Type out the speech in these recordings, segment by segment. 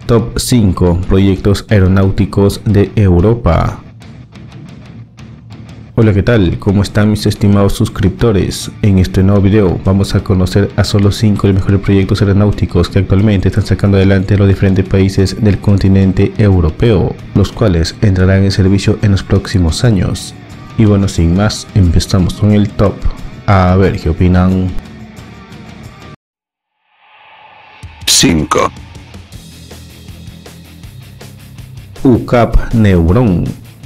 Top 5 proyectos aeronáuticos de Europa. Hola, ¿qué tal? ¿Cómo están mis estimados suscriptores? En este nuevo video vamos a conocer a solo 5 de los mejores proyectos aeronáuticos que actualmente están sacando adelante los diferentes países del continente europeo, los cuales entrarán en servicio en los próximos años. Y bueno, sin más, empezamos con el top. A ver qué opinan. 5. UCAP Neuron.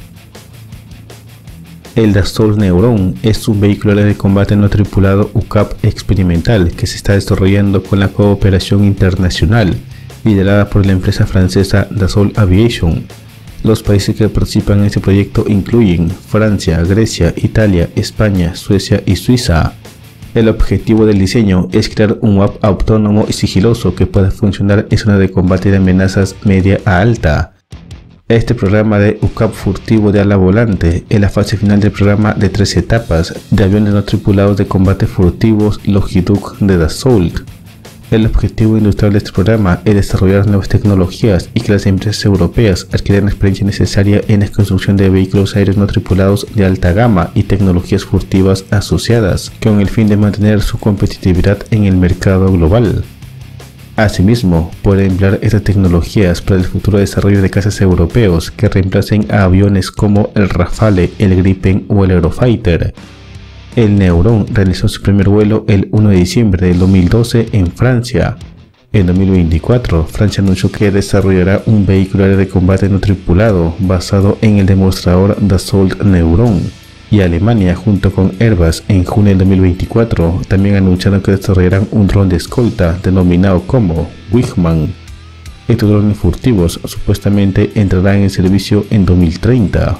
El Dassault Neuron es un vehículo de combate no tripulado UCAP experimental que se está desarrollando con la cooperación internacional liderada por la empresa francesa Dassault Aviation. Los países que participan en este proyecto incluyen Francia, Grecia, Italia, España, Suecia y Suiza. El objetivo del diseño es crear un UAP autónomo y sigiloso que pueda funcionar en zonas de combate de amenazas media a alta. Este programa de UCAP furtivo de ala volante es la fase final del programa de 3 etapas de aviones no tripulados de combate furtivos Lockheed de Dassault. El objetivo industrial de este programa es desarrollar nuevas tecnologías y que las empresas europeas adquieran la experiencia necesaria en la construcción de vehículos aéreos no tripulados de alta gama y tecnologías furtivas asociadas, con el fin de mantener su competitividad en el mercado global. Asimismo, puede emplear estas tecnologías para el futuro desarrollo de cazas europeos que reemplacen a aviones como el Rafale, el Gripen o el Eurofighter. El Neuron realizó su primer vuelo el 1 de diciembre del 2012 en Francia. En 2024, Francia anunció que desarrollará un vehículo aéreo de combate no tripulado basado en el demostrador Dassault Neuron. Y Alemania, junto con Airbus, en junio del 2024, también anunciaron que desarrollarán un dron de escolta denominado como Wingman. Estos drones furtivos supuestamente entrarán en servicio en 2030.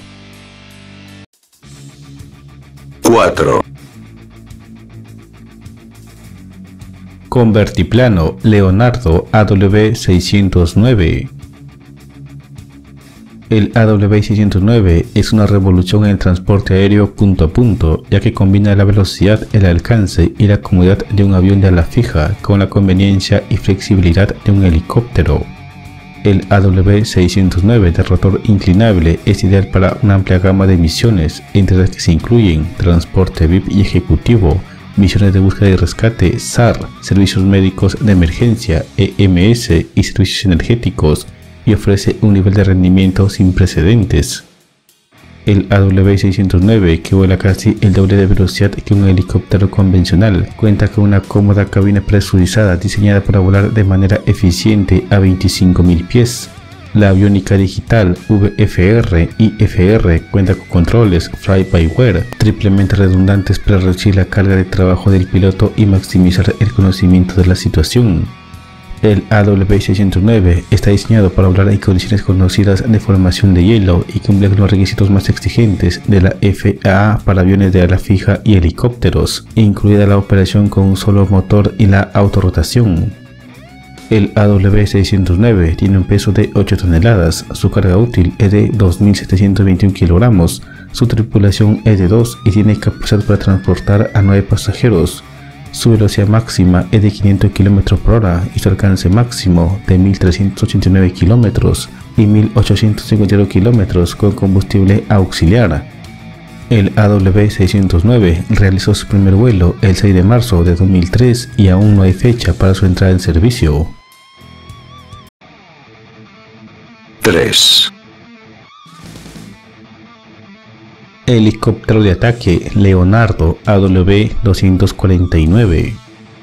4. Convertiplano Leonardo AW609. El AW609 es una revolución en el transporte aéreo punto a punto, ya que combina la velocidad, el alcance y la comodidad de un avión de ala fija con la conveniencia y flexibilidad de un helicóptero. El AW609 de rotor inclinable es ideal para una amplia gama de misiones, entre las que se incluyen transporte VIP y ejecutivo, misiones de búsqueda y rescate, SAR, servicios médicos de emergencia, EMS y servicios energéticos, y ofrece un nivel de rendimiento sin precedentes. El AW609, que vuela casi el doble de velocidad que un helicóptero convencional, cuenta con una cómoda cabina presurizada diseñada para volar de manera eficiente a 25.000 pies. La aviónica digital VFR y FR cuenta con controles fly-by-wire triplemente redundantes para reducir la carga de trabajo del piloto y maximizar el conocimiento de la situación. El AW609 está diseñado para volar en condiciones conocidas de formación de hielo y cumple con los requisitos más exigentes de la FAA para aviones de ala fija y helicópteros, incluida la operación con un solo motor y la autorrotación. El AW609 tiene un peso de 8 toneladas, su carga útil es de 2.721 kilogramos, su tripulación es de 2 y tiene capacidad para transportar a 9 pasajeros. Su velocidad máxima es de 500 km por hora y su alcance máximo de 1.389 km y 1.852 km con combustible auxiliar. El AW609 realizó su primer vuelo el 6 de marzo de 2003 y aún no hay fecha para su entrada en servicio. 3. Helicóptero de ataque Leonardo AW249.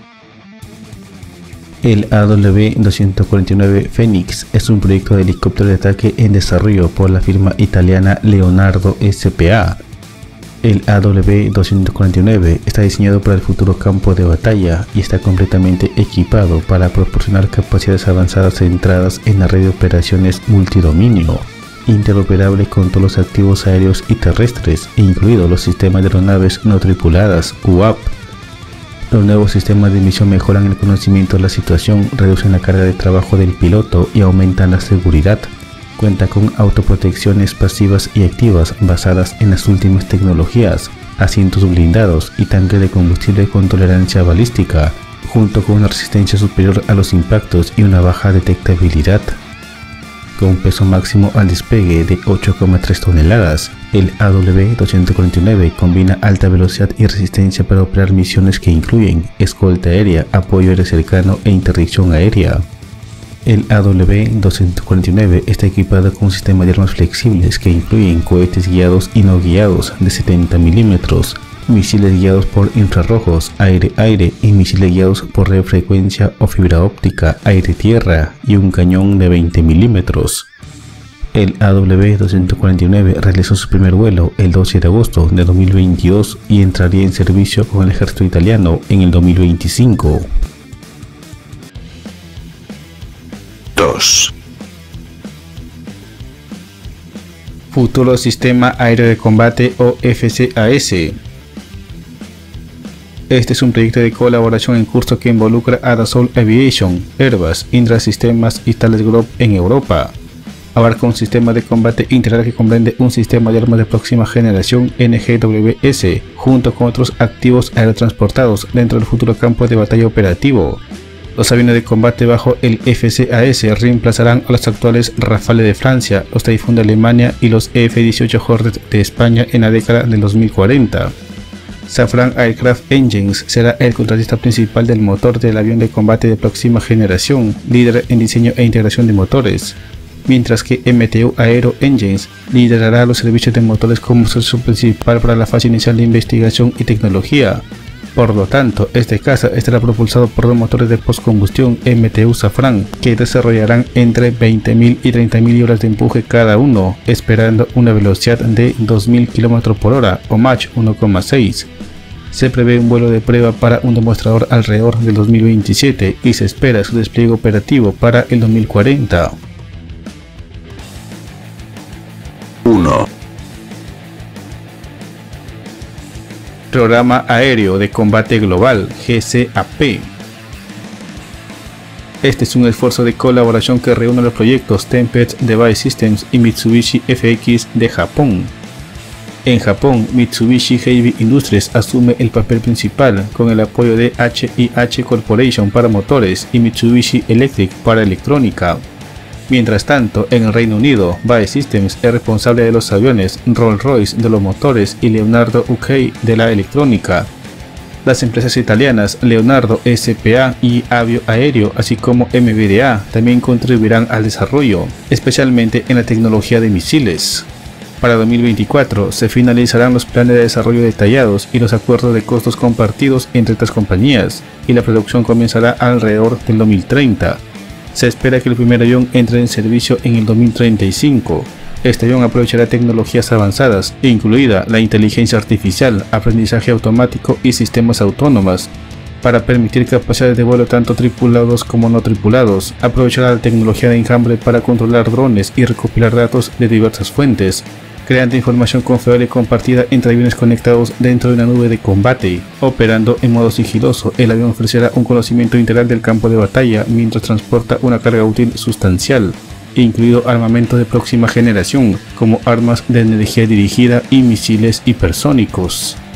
El AW249 Phoenix es un proyecto de helicóptero de ataque en desarrollo por la firma italiana Leonardo S.p.A. El AW249 está diseñado para el futuro campo de batalla y está completamente equipado para proporcionar capacidades avanzadas centradas en la red de operaciones multidominio, interoperable con todos los activos aéreos y terrestres, incluidos los sistemas de aeronaves no tripuladas UAP. Los nuevos sistemas de misión mejoran el conocimiento de la situación, reducen la carga de trabajo del piloto y aumentan la seguridad. Cuenta con autoprotecciones pasivas y activas basadas en las últimas tecnologías, asientos blindados y tanques de combustible con tolerancia balística, junto con una resistencia superior a los impactos y una baja detectabilidad. con un peso máximo al despegue de 8,3 toneladas. El AW249 combina alta velocidad y resistencia para operar misiones que incluyen escolta aérea, apoyo aéreo cercano e interdicción aérea. El AW249 está equipado con un sistema de armas flexibles que incluyen cohetes guiados y no guiados de 70 mm, misiles guiados por infrarrojos, aire-aire y misiles guiados por radiofrecuencia o fibra óptica, aire-tierra y un cañón de 20 mm. El AW249 realizó su primer vuelo el 12 de agosto de 2022 y entraría en servicio con el ejército italiano en el 2025. 2. Futuro Sistema Aéreo de Combate o FCAS. Este es un proyecto de colaboración en curso que involucra a Dassault Aviation, Airbus, Indra Sistemas y Thales Group en Europa. Abarca un sistema de combate integral que comprende un sistema de armas de próxima generación NGWS, junto con otros activos aerotransportados dentro del futuro campo de batalla operativo. Los aviones de combate bajo el FCAS reemplazarán a los actuales Rafale de Francia, los Typhoon de Alemania y los F-18 Hornet de España en la década del 2040. Safran Aircraft Engines será el contratista principal del motor del avión de combate de próxima generación, líder en diseño e integración de motores, mientras que MTU Aero Engines liderará los servicios de motores como socio principal para la fase inicial de investigación y tecnología. Por lo tanto, este caza estará propulsado por dos motores de postcombustión MTU Safran, que desarrollarán entre 20.000 y 30.000 horas de empuje cada uno, esperando una velocidad de 2.000 km/h o Mach 1,6. Se prevé un vuelo de prueba para un demostrador alrededor del 2027 y se espera su despliegue operativo para el 2040. 1. Programa Aéreo de Combate Global, GCAP. Este es un esfuerzo de colaboración que reúne los proyectos Tempest Device Systems y Mitsubishi FX de Japón. En Japón, Mitsubishi Heavy Industries asume el papel principal con el apoyo de HIH Corporation para motores y Mitsubishi Electric para electrónica. Mientras tanto, en el Reino Unido, BAE Systems es responsable de los aviones, Rolls-Royce de los motores y Leonardo UK de la electrónica. Las empresas italianas Leonardo SPA y Avio Aéreo, así como MBDA, también contribuirán al desarrollo, especialmente en la tecnología de misiles. Para 2024 se finalizarán los planes de desarrollo detallados y los acuerdos de costos compartidos entre estas compañías, y la producción comenzará alrededor del 2030. Se espera que el primer avión entre en servicio en el 2035. Este avión aprovechará tecnologías avanzadas, incluida la inteligencia artificial, aprendizaje automático y sistemas autónomos, para permitir capacidades de vuelo tanto tripulados como no tripulados. Aprovechará la tecnología de enjambre para controlar drones y recopilar datos de diversas fuentes, creando información confiable y compartida entre aviones conectados dentro de una nube de combate. Operando en modo sigiloso, el avión ofrecerá un conocimiento integral del campo de batalla mientras transporta una carga útil sustancial, incluido armamento de próxima generación, como armas de energía dirigida y misiles hipersónicos.